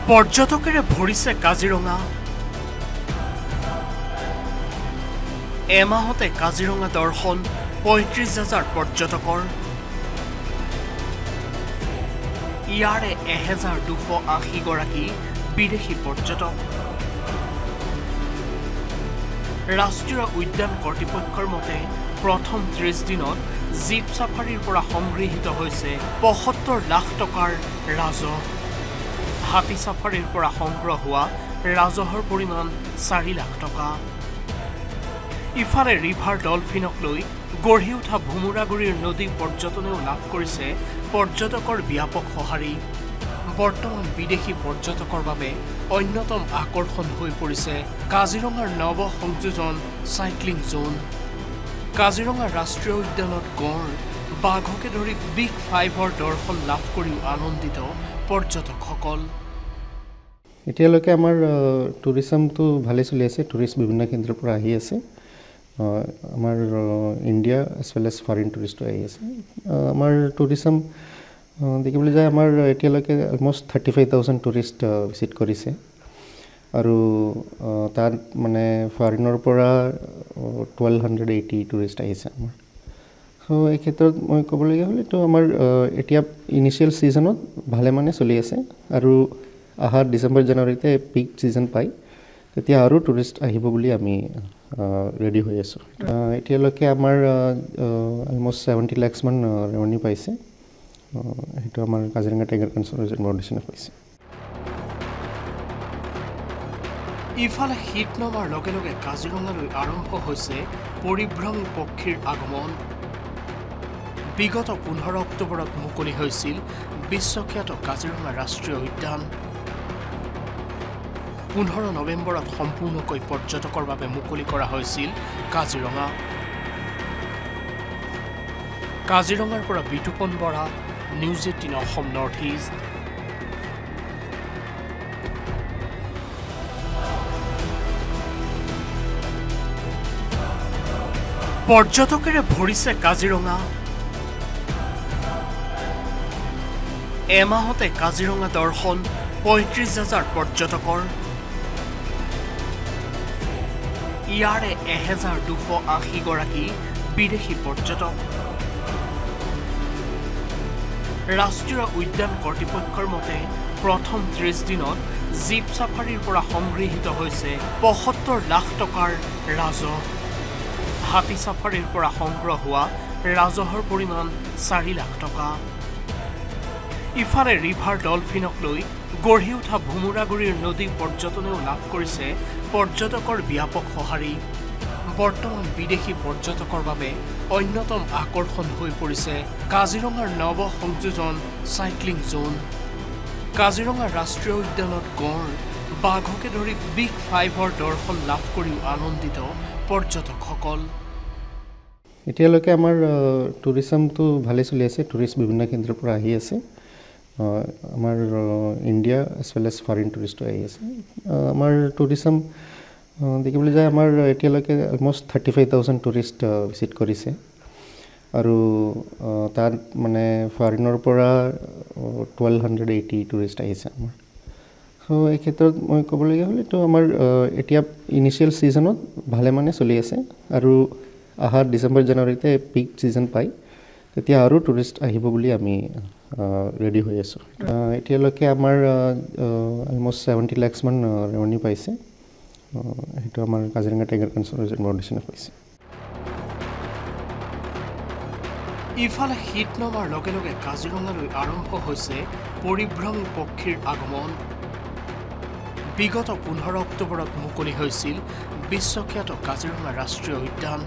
পৰ্যটকেৰে ভৰিছে কাজিৰঙা এমাহতে কাজিৰঙা দৰ্শন ৩৫,০০০ পৰ্যটকৰ ইয়াৰে ১,২৮০ গৰাকী বিদেশী পৰ্যটক ৰাষ্ট্ৰীয় উদ্যান কৰ্তৃপক্ষৰ মতে প্ৰথম ৩০ দিনত জীপ সাফাৰীৰ পৰা সংগৃহীত হৈছে ৭৫ লাখ টকাৰ ৰাজহ হাতী সাফাৰীৰ পৰা সংগ্ৰহ হোৱা ৰাজহৰ পৰিমাণ ৪ লাখ টকা ইফালে ৰিভাৰ ডলফিনক লৈ গঢ়ি উঠা ভুমুৰাগুৰিৰ নদী পৰ্যটনেও লাভ কৰিছে পৰ্যটকৰ ব্যাপক সঁহাৰি বৰ্তমান বিদেশী পৰ্যটকৰ বাবে অন্যতম আকৰ্ষণ হৈ পৰিছে কাজিৰঙাৰ নৱ সংযোজন সাইক্লিং জোন কাজিৰঙা ৰাষ্ট্ৰীয় উদ্যানত গড় বাঘকে ধৰি বিগ ফাইভৰ দৰ্শন লাভ কৰিও আনন্দিত পৰ্যটকসকল এতিয়ালৈকে আমাৰ টুৰিজমটো ভালে চলি আছে টুৰিষ্ট বিভিন্ন কেন্দ্ৰৰ পৰা আহি আছে আমাৰ India as well as foreign টুৰিষ্টও আহি আছে আমাৰ টুৰিজম দেখিবলৈ যায় আমাৰ এতিয়ালৈকে অলমষ্ট 35,000 টুৰিষ্ট ভিজিট কৰিছে আৰু তাত মানে ফৰেইনৰ পৰা 1,280 টুৰিষ্ট আহিছে আমাৰ সো এই ক্ষেত্ৰত মই ক'বলগীয়া হ'লে তো আমাৰ এতিয়া ইনিচিয়েল ছিজনত ভালে মানে চলি আছে আৰু আহা ডিচেম্বৰ জানুৱাৰীতে পিক ছিজন পাই তেতিয়া আৰু টুৰিষ্ট আহিব বুলি আমি ৰেডি হৈ আছোঁ এতিয়ালৈকে আমাৰ অলমষ্ট 70 লাখ মান ৰেভিনিউ পাইছে সেইটো আমাৰ কাজিৰঙা টাইগাৰ কনজাৰ্ভেশ্যন ফাউণ্ডেশ্যনে পাইছে ইফালে শীত নমাৰ লগে লগে কাজিৰঙালৈ আৰম্ভ হৈছে পৰিভ্ৰমী পক্ষীৰ আগমন বিগত 15 অক্টোবৰত মুকলি হৈছিল বিশ্বখ্যাত কাজিৰঙা ৰাষ্ট্ৰীয় উদ্যান 15 নৱেম্বৰত সম্পূৰ্ণকৈ পৰ্যটকৰ বাবে মুকলি কৰা হৈছিল কাজিৰঙা কাজিৰঙাৰ পৰা Bitupan Bora News18 Assam Northeast পৰ্যটকেৰে ভৰিছে Kaziranga এমাহতে Kaziranga দৰ্শন ৩৫,০০০ পৰ্যটকৰ ইয়াৰে ১,২৮০ গৰাকী বিদেশী পৰ্যটক ৰাষ্ট্ৰীয় উদ্যান কৰ্তৃপক্ষৰ মতে প্ৰথম ৩০ দিনত জীপ সাফাৰীৰ পৰা সংগৃহীত হৈছে ৭৫ লাখ টকাৰ ৰাজহ হাতী সাফাৰীৰ পৰা সংগ্ৰহ হোৱা ৰাজহৰ পৰিমাণ ৪ লাখ টকা ইফালে ৰিভাৰ ডলফিনক লৈ গঢ়ি উঠা ভুমুৰাগুৰিৰ নদী পৰ্যটনেও লাভ কৰিছে পৰ্যটকৰ ব্যাপক সঁহাৰি বৰ্তমান বিদেশী পৰ্যটকৰ বাবে অন্যতম আকৰ্ষণ হৈ পৰিছে কাজিৰঙাৰ নৱ সংযোজন সাইক্লিং জোন কাজিৰঙা ৰাষ্ট্ৰীয় উদ্যানত গড় বাঘকে ধৰি বিগ ফাইভৰ দৰ্শন লাভ কৰিও আনন্দিত পৰ্যটকসকল এতিয়ালৈকে আমাৰ টুৰিজমটো ভালে চলি আছে টুৰিষ্ট বিভিন্ন কেন্দ্ৰৰ পৰা আহি আছে আমাৰ India as well as foreign টুৰিষ্টও আহি আছে আমাৰ টুৰিজম দেখিবলৈ যায় আমাৰ এতিয়ালৈকে অলমষ্ট 35,000 টুৰিষ্ট ভিজিট কৰিছে আৰু তাত মানে ফৰেইনৰ পৰা 1,280 টুৰিষ্ট আহিছে আমাৰ সো এই ক্ষেত্ৰত মই ক'বলগীয়া হ'লে তো আমাৰ এতিয়া ইনিচিয়েল ছিজনত ভালে মানে চলি আছে আৰু আহা ডিচেম্বৰ জানুৱাৰীতে পিক ছিজন পাই তেতিয়া আৰু টুৰিষ্ট আহিব বুলি আমি ৰেডি হৈ আছোঁ এতিয়ালৈকে আমাৰ অলমষ্ট 70 লাখ মান ৰেভিনিউ পাইছে সেইটো আমাৰ কাজিৰঙা টাইগাৰ কনজাৰ্ভেশ্যন ফাউণ্ডেশ্যনে পাইছে ইফালে শীত নমাৰ লগে লগে কাজিৰঙালৈ আৰম্ভ হৈছে পৰিভ্ৰমী পক্ষীৰ আগমন বিগত 15 অক্টোবৰত মুকলি হৈছিল বিশ্বখ্যাত কাজিৰঙা ৰাষ্ট্ৰীয় উদ্যান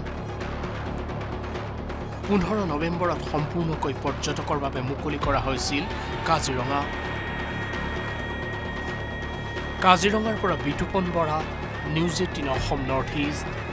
15 নৱেম্বৰত সম্পূৰ্ণকৈ পৰ্যটকৰ বাবে মুকলি কৰা হৈছিল কাজিৰঙা কাজিৰঙাৰ পৰা Bitupan Bora News18 Assam Northeast